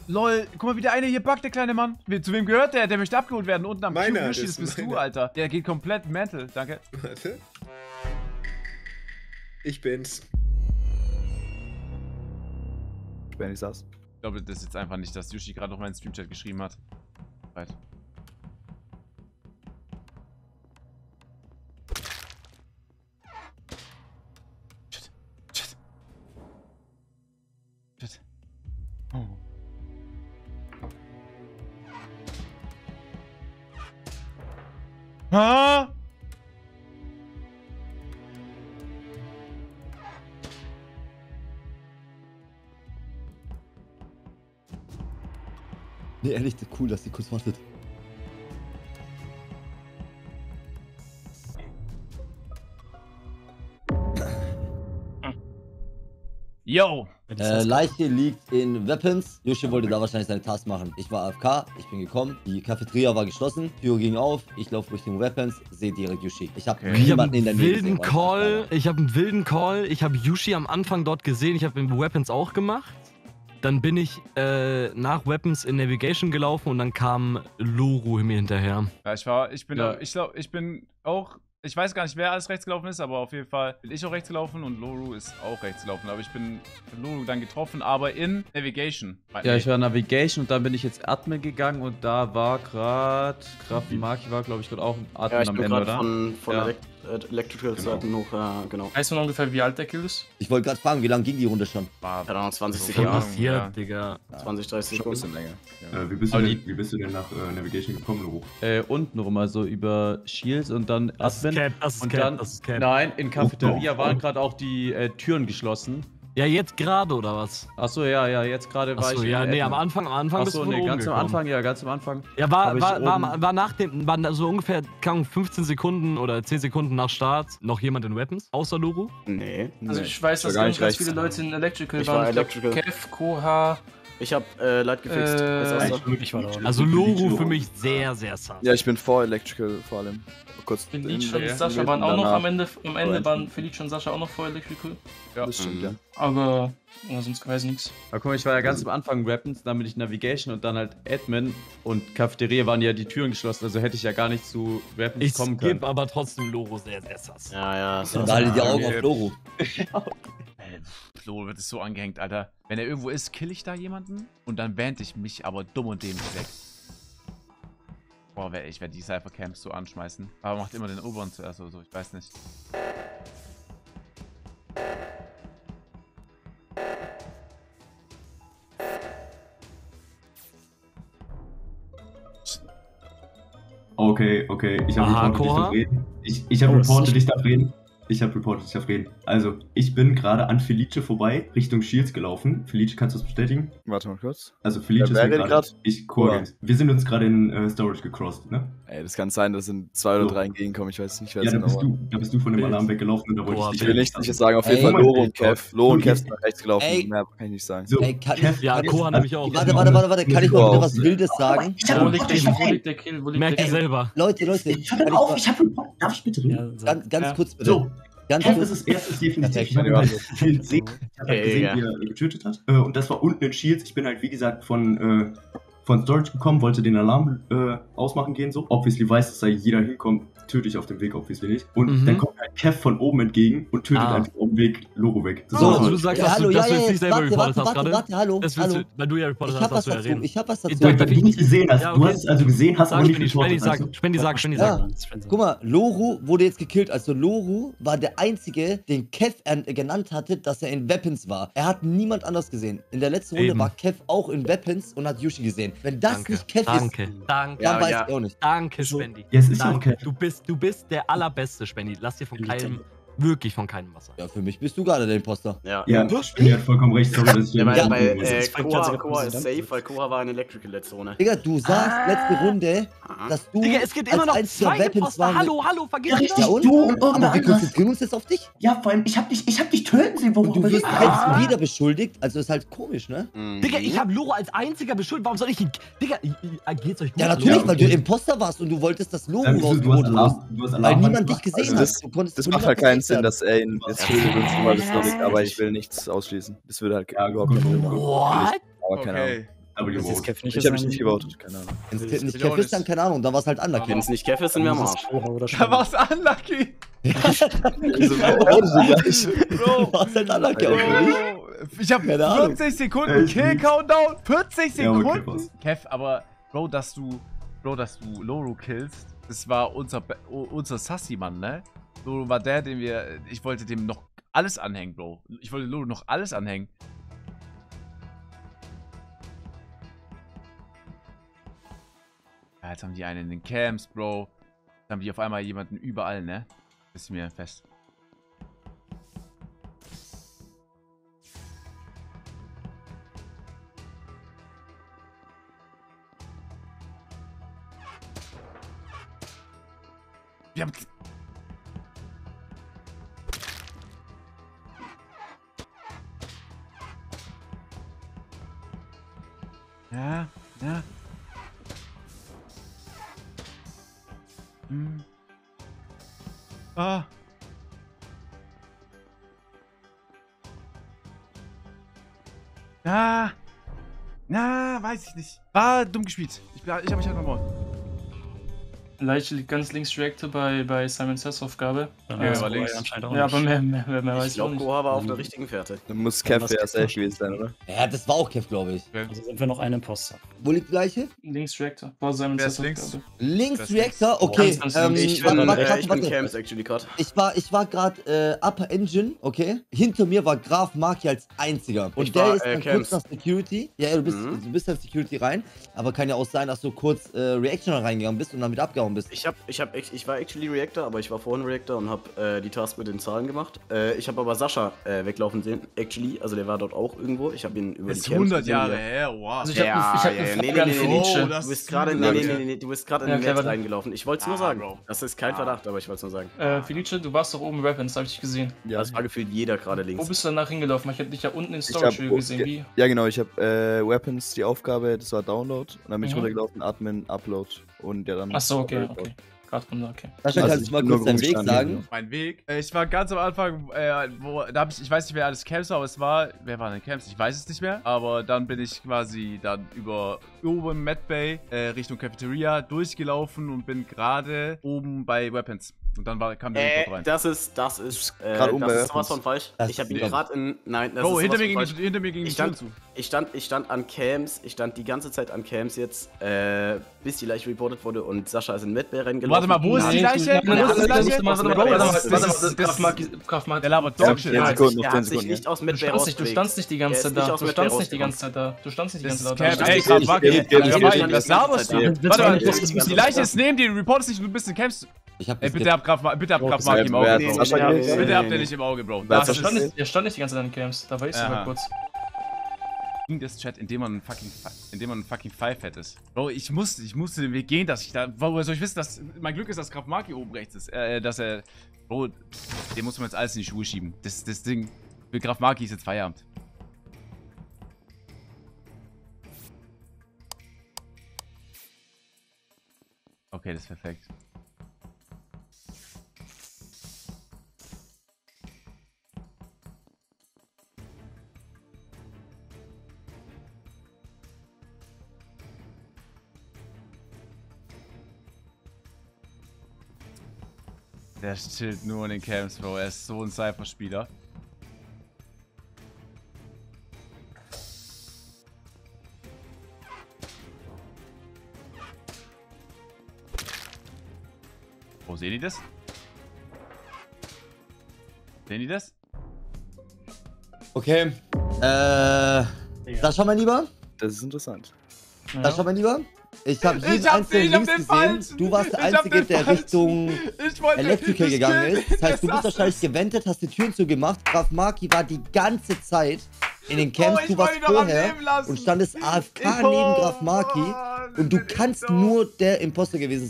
Lol, guck mal, wie der eine hier buggt, der kleine Mann. Zu wem gehört der? Der möchte abgeholt werden. Unten am Meiner Cube Yoshi, das ist bist du, meiner. Alter. Der geht komplett mental. Danke. Warte. Ich bin's. Wenn ich saß. Ich glaube, das ist jetzt einfach nicht, dass Yoshi gerade noch meinen Streamchat geschrieben hat. Right. Shit. Shit. Shit. Oh. Ah! Nee, ehrlich, cool, dass die kurz wartet. Yo! Leiche liegt in Weapons. Yoshi wollte da wahrscheinlich seine Task machen. Ich war AFK, ich bin gekommen. Die Cafeteria war geschlossen. Tür ging auf. Ich laufe Richtung Weapons, sehe direkt Yoshi. Ich habe niemanden in der Nähe gesehen. Ich habe einen wilden Call. Ich habe Yoshi am Anfang dort gesehen. Ich habe in Weapons auch gemacht. Dann bin ich nach Weapons in Navigation gelaufen und dann kam Loru mir hinterher. Ja, ich bin auch. Ich weiß gar nicht, wer alles rechts gelaufen ist, aber auf jeden Fall bin ich auch rechts gelaufen und Loru ist auch rechts gelaufen. Aber ich bin Loru dann getroffen, aber in Navigation. Ja, ich war Navigation und dann bin ich jetzt Admin gegangen und da war gerade Maki war, glaube ich, gerade auch Admin am Ende, oder? Von Electrical-Seiten hoch, genau. Weißt du ungefähr, wie alt der Kill ist? Ich wollte gerade fragen, wie lange ging die Runde schon? Keine Ahnung, 20 Was Sekunden. passiert, Digga? 20, 30 Sekunden. Ein bisschen länger. Wie bist du denn nach Navigation gekommen, Loru? Unten rum, also über Shields und dann Admin. Das ist und Cap, dann, das ist Cap. nein, in Cafeteria waren gerade auch die Türen geschlossen. Ja, jetzt gerade, oder was? Achso, ja, jetzt gerade war ich. Achso, ja, nee, am Anfang bist du von oben ganz am gekommen. Anfang, ja, ganz am Anfang. Ja, war nach dem, waren so ungefähr 15 Sekunden oder 10 Sekunden nach Start noch jemand in Weapons, außer Loru? Nee. Also ich weiß, dass gar nicht ganz viele rechts. Leute in Electrical Ich waren. war Electrical. Kev, Koha. Ich hab Light gefixt. Ich war da auch. Also Loru für mich sehr, sehr sass. Ja, ich bin vor Electrical vor allem. Kurz. Felice und Sascha waren auch noch am Ende waren Felice und Sascha auch noch vor Electrical. Ja, Das stimmt, ja. Aber sonst weiß ich nichts. Aber guck mal, ich war ja ganz am Anfang Weapons, dann bin ich Navigation und dann halt Admin und Cafeteria waren ja die Türen geschlossen, also hätte ich ja gar nicht zu Weapons Ich kommen können. gebe aber trotzdem Loru sehr, sehr sass. Ja. Und da halten die Augen auf Loru. Loru wird es so angehängt, Alter. Wenn er irgendwo ist, kill ich da jemanden und dann band ich mich aber dumm und dämlich weg. Boah, ich werde die Cypher-Camps so anschmeißen. Aber macht immer den oberen zuerst oder so, ich weiß nicht. Okay. Ich habe Aha, reportet, ich Koha? darf reden. Ich habe reportet, ich darf reden. Also, ich bin gerade an Felice vorbei, Richtung Shields gelaufen. Felice, kannst du das bestätigen? Warte mal kurz. Also, Felice Wer ist redet grad? Ich, Koha. Wir sind uns gerade in Storage gecrossed, ne? Ey, das kann sein, dass sind 2 oder 3 entgegenkommen. Ich weiß nicht, wer Ja, es da genau bist war. du. Da bist du von dem Alarm weggelaufen und da wollte Boah, ich Ich will nicht sagen, auf jeden Ey, Fall Mann, Loro und Kev. Loro und Okay. Kev sind nach rechts gelaufen. Ey. Mehr kann ich nicht sagen. So, Ey, kann Kev, ich... Ja, Koha nämlich auch. Warte, kann ich mal wieder was Wildes sagen? Wo liegt der Kill? Wo liegt Merkt der ihr Kill? selber. Leute, darf ich bitte reden? Ganz kurz bitte. So, Ganz Kev kurz. ist das erste definitiv. Perfekt. Ich habe halt gesehen, Ja. wie er getötet hat. Und das war unten in Shields. Ich bin halt, wie gesagt, von Storage gekommen, wollte den Alarm ausmachen gehen, so. Obviously weiß, dass da jeder hinkommt, töte ich auf dem Weg, obviously nicht. Und dann kommt halt Kev von oben entgegen und tötet einfach auf dem Weg Loro weg. Das So, war's. also du sagst, Ja, dass hallo, du jetzt nicht selber warte, reportet hast gerade? warte, hallo, Das willst hallo. du, weil du ja reportet Ich hast, hab was darfst du ja dazu, reden. ich hab was dazu. Sag, Weil du nicht gesehen hast. Ja, Du okay. hast es also gesehen, hast aber Sag, nicht Spendi, reportet. Also, Spendi, sag. Guck mal, Loru wurde jetzt gekillt. Also Loru war der Einzige, den Kev genannt hatte, dass er in Weapons war. Er hat niemand anders gesehen. In der letzten Runde Eben. war Kev auch in Weapons und hat Yoshi gesehen. Wenn das nicht Kev ist, Danke. dann Ja, weiß ja. ich auch nicht. Danke, Spendi. Ja, es ist ja Danke. okay. Du bist der allerbeste, Spendi. Lass dir von keinem, wirklich von keinem was sagen. Ja, für mich bist du gerade der Imposter. Ja. Ja, Spendi hat vollkommen recht. Sorry, dass ich Ja, dir Koha ist safe, weil Koha war in Electrical letzte Runde. Digga, du sagst letzte Runde, dass du Digga, es gibt immer als noch einziger 2 Weapons Imposter. war. Hallo, vergiss Ja, nicht. richtig. Ja und? Du und Aber irgendwer wir anderes. konzentrieren uns jetzt auf dich. Ja, vor allem, ich hab dich töten sehen. Und du wirst halt wieder beschuldigt. Also ist halt komisch, ne? Digga, ich hab Loro als einziger beschuldigt. Warum soll ich ihn... Digga, geht's euch gut? Ja, natürlich, Loro? weil du Imposter warst und du wolltest das Logo Du hast rausgeholt wirst. Alarm. Weil niemand dich gesehen Also hat. Du konntest Das von macht halt niemandem keinen gesehen Sinn, dass er ihn jetzt tötet und so, weil das liegt, aber ich will nichts ausschließen. Das würde halt Ja, überhaupt keinen Sinn machen. What? Aber keine Ahnung. Aber die Das ist Vote. Kev nicht. Ich habe mich nicht gewotet, keine Ahnung. Wenn es Ich nicht auch Kev ist, dann keine Ahnung, dann war es halt unlucky. Wenn es nicht Kev ist, sind wir am Arsch. Da war's unlucky. Wieso votet ihr gleich? Bro, War es halt unlucky auch für mich. ich hab Keine Ahnung. 40 Sekunden Kill-Countdown. 40 Ja, aber Sekunden. Kev, was? Kev, aber Bro, dass du Loru killst, das war unser Sassy-Mann, ne? Loru war der, den ich wollte dem noch alles anhängen, Bro. Ich wollte Loru noch alles anhängen. Ja, jetzt haben die einen in den Camps, Bro. Jetzt haben die auf einmal jemanden überall, ne? Das ist mir fest. Wir haben... Ja, ja. Hm. Ah. Ah. Na, weiß ich nicht. War dumm gespielt. Ich hab mich halt nochmal. Leicht ganz links Reactor bei Simon Says Aufgabe. Ja, war links. Ja, aber mehr weiß Ich ich auch glaube, nicht. Koha war auf der richtigen Fährte. Dann muss Kev Was ja gibt's safe noch? gewesen sein, oder? Ja, das war auch Kev, glaube ich. Also sind wir noch ein Imposter. Wo liegt die Leiche? Links Reactor. War Simon Wer ist Says links? Aufgabe. Links Das Reactor, okay. Ganz links. Ich warte, bin, warte, ich bin warte. Camps actually gerade. Ich war gerade Upper Engine, okay. Hinter mir war Graf Maki als einziger. Und Ich der war, ist dann Camps. kurz nach Security. Ja, du bist dann Security rein. Aber kann ja auch sein, dass du kurz Reaction reingegangen bist und dann wieder abgehauen bist. Ich war actually Reactor, aber ich war vorhin Reactor und habe die Task mit den Zahlen gemacht. Ich habe aber Sascha weglaufen sehen, actually. Also der war dort auch irgendwo. Ich habe ihn über Das die ist Camps 100 gesehen, Jahre wie her, wow. Also ich hab eine Frage an Felice. Oh, das Du bist ist gerade übel, nee, Leute. nee, nee, du bist gerade in Ja, den okay, Netz warte. reingelaufen. Ich wollte es nur sagen. Bro. Das ist kein Verdacht, aber ich wollte es nur sagen. Felice, du warst doch oben Weapons, hab ich dich gesehen. Ja, Das war gefühlt jeder gerade Wo links. bist du danach hingelaufen? Ich hab dich ja unten in Ich Storage hab- gesehen. Wie? ja genau, ich habe Weapons, die Aufgabe, das war Download. Und dann bin ich Mhm. runtergelaufen, Admin, Upload. Und ja dann... Achso, okay. Gerade runter, okay. Sascha, Also kannst ich du mal bin nur kurz deinen Weg rumgestanden, sagen? Mein Weg. Ich war ganz am Anfang, ich weiß nicht, wer alles Camps war, aber wer war denn Camps? Ich weiß es nicht mehr. Aber dann bin ich quasi dann über oben Mad Bay Richtung Cafeteria durchgelaufen und bin gerade oben bei Weapons. Und dann kam der Report rein. Das ist Gerade oben bei sowas Weapons. von falsch. Das Ich habe ihn ist- gerade in. Nein, das Bro, ist hinter sowas mir, von ging falsch. hinter mir ging die Ich Tür stand, zu. ich stand an Camps, ich stand die ganze Zeit an Camps jetzt, bis die Leiche reportet wurde und Sascha ist in Medbay reingelaufen. Warte mal, wo ist die Leiche? Wo ist die Leiche? Kraft mal. Der labert Ja, Bullshit. 10 Sekunden, noch Er 10 hat sich Sekunden. nicht aus Du Medbay standst nicht die ganze Er ist Zeit nicht da. aus Du Medbay standst nicht die ganze rausgekommen. Zeit da. Du standst nicht die Das ganze ist Zeit da. Camp. Ey, Kraft, Marki. Was laberst du? Ja. Warte mal, Die die Leiche ist neben dir, du reportest nicht, du bist in Camps. Ich hab Ey, das bitte hab Kraft Marki im Wer hat Auge, Bro. Sascha Nee, gewählt? Bitte habt ihr nicht im Auge, Bro. Wer Das hat Sascha ist gewählt? Er stand nicht die ganze Zeit in Camps. Da war ich Aha. sogar kurz. das Chat, indem man ein fucking Five-Fat ist. Bro, ich musste den Weg gehen, dass ich da. Woher soll ich wissen, dass. Mein Glück ist, dass Kraft Marki oben rechts ist. Dass er. Bro, den muss man jetzt alles in die Schuhe schieben. Das Ding. Für Kraft Marki ist jetzt Feierabend. Okay, das ist perfekt. Der chillt nur in den Camps, Bro. Er ist so ein Cypher-Spieler. Oh, sehen die das? Sehen die das? Okay. Sascha, mein Lieber. Das ist interessant. Sascha, mein Lieber. Ich habe jeden Ich hab einzelnen den Links gesehen. falschen. Du warst der Ich hab Einzige, den der falschen. Richtung Ich wollte Electrical gegangen ist. Das heißt, du bist hasse wahrscheinlich gewendet, hast die Türen zugemacht. Graf Marki war die ganze Zeit in den Camps. ich Du warst wollte ihn doch am vorher Leben lassen. und standest AFK Oh, neben Graf Marki. Mann, Und du kannst so. nur der Imposter gewesen sein,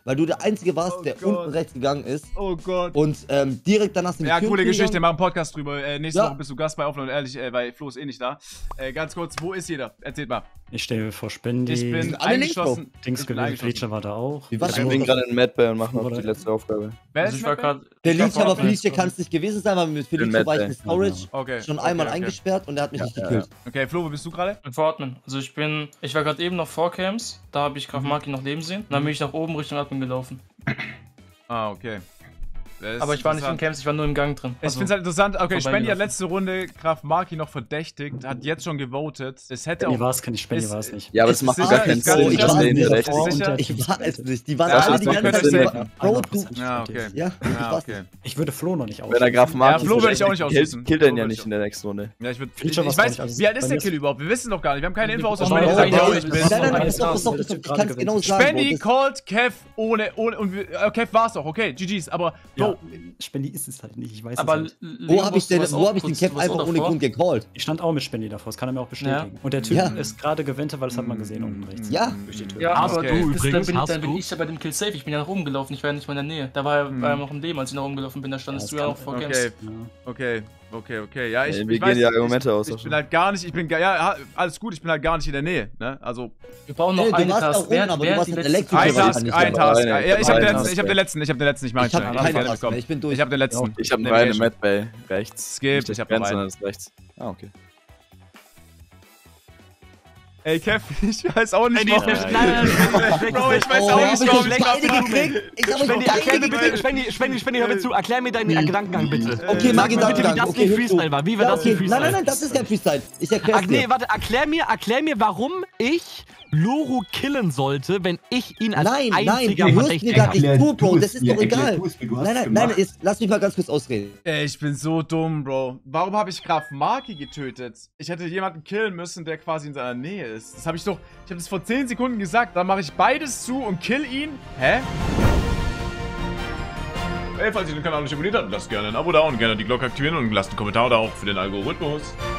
weil du der Einzige warst, der Gott. unten rechts gegangen ist. Oh Gott. Und direkt danach sind die Ja, Türen coole Geschichte, gegangen. machen einen Podcast drüber. Nächste Ja. Woche bist du Gast bei Offline und Ehrlich, weil Flo ist eh nicht da. Ganz kurz, wo ist jeder? Erzählt mal. Ich stehe vor Spendi. Ich bin alle links, eingeschlossen. Dings Ich bin gewesen, eingeschlossen. Felicia war da auch. Wie war's? Ich bin gerade in Mad Bay und mache noch Oder- die letzte Aufgabe. Wer Also ist ich war Mad gerade. Felicia, aber Felicia kann es nicht gewesen sein, weil mit Felicia Mad war ich Bay. mit Storage Okay. schon okay, einmal okay. eingesperrt und er hat mich nicht ja, gekillt. Okay, Flo, wo bist du gerade? In Admin. Also ich war gerade eben noch vor Camps, da habe ich Graf Maki noch leben sehen. Dann bin ich nach oben Richtung Admin gelaufen. Ah, okay. Das ist Aber ich war nicht in interessant. Camps, ich war nur im Gang drin. Ich finde es halt interessant, okay, Spendi hat vorbeigelaufen. letzte Runde Graf Marki noch verdächtigt, hat jetzt schon gewotet. Es hätte Spendi auch. war es, kein Spendi ist- war es nicht. Ja, aber Ist das macht sicher, gar keinen ist gar Sinn, nicht dass sicher. der hinter rechts Ist ist. sicher? Ich war es nicht. Die waren Ja, alle die das ganze könnte Zeit Sinn so, machen. Bro, du. Ja, okay. Ja, Ja, okay. Ich würde Flo noch nicht Wenn er ausschließen. Graf Marki Flo würde ich auch nicht ausschließen. killt er ihn Flo ja würde nicht ich in der nächsten Runde. Ja, ich würde. Ich Feature war's weiß, auch nicht, also wie alt ist bei der mir Kill überhaupt? Wir wissen doch gar nicht. Wir haben keine Info außer Oh, Spendi oh, sagt, oh, yo, oh, ich bin. oh, Nein, nein, oh, pass auf, oh, ich oh, kann es genau sagen. Spendi Bro, called Kev ohne und Kev war's doch, okay, GG's, aber Ja, Bro, Spendi ist es halt nicht, ich weiß Aber es nicht. Wo habe ich den Cap einfach ohne Grund gecallt? Ich stand auch mit Spendi davor, das kann er mir auch bestätigen. Und der Typ Ja. ist gerade gewendet, weil das hat man gesehen unten rechts. Ja. Durch die Tür. Ja, Hast aber du übrigens, dann bin hast ich ja bei dem Kill safe. Ich bin ja nach oben gelaufen, ich war ja nicht mal in der Nähe. Da war er noch im Leben, als ich nach oben gelaufen bin. Da standest Ja, du ja das auch vor okay, Camps. okay. Ja, ich Wie weiß gehen die nicht, Argumente aus? Ich bin halt gar nicht, ja, alles gut, ich bin halt gar nicht in der Nähe, ne? Also, Wir brauchen noch Ey, du eine warst da Task. oben, aber du warst halt elektrisch. ein Ich war Task, nicht ein dabei. Task. Nein, Ja, ich hab den letzten, ich hab den letzten, ich mach Ich hab schnell. keine gerne Task mehr, bekommen. ich bin durch. Ich hab den letzten. Ich habe Nee, einen rein nee, in Mad Bay rechts. Skip, Nicht das ich hab Grenz, noch sondern einen. das rechts. Ah, okay. Ey, Kev, ich weiß auch nicht, Spendi, warum. Bro, ich weiß auch nicht, warum ich beide gekriegt. Ich hab euch Spendi, erklär mir beide bitte, gekriegt. Spendi, hör mir zu, erklär mir deinen Gedankengang bitte. Okay, Sag mach mir bitte, wie Gedankengang. das Okay, nicht Freestyle war, wie war Ja, das nicht okay. Freestyle? Nein, das ist kein Freestyle. Ich erklär's Ach nee, dir. warte, erklär mir, warum ich Loro killen sollte, wenn ich ihn als Nein, du einziger hörst mir Verdächtiger gar habe. nicht zu, Bro. Das ist doch egal. Nein, Nein, lass mich mal ganz kurz ausreden. Ey, ich bin so dumm, Bro. Warum habe ich Graf Marki getötet? Ich hätte jemanden killen müssen, der quasi in seiner Nähe ist. Das habe ich doch. Ich habe das vor 10 Sekunden gesagt. Dann mache ich beides zu und kill ihn. Hä? Ey, falls ihr den Kanal nicht abonniert habt, lasst gerne ein Abo da und gerne die Glocke aktivieren und lasst einen Kommentar da auch für den Algorithmus.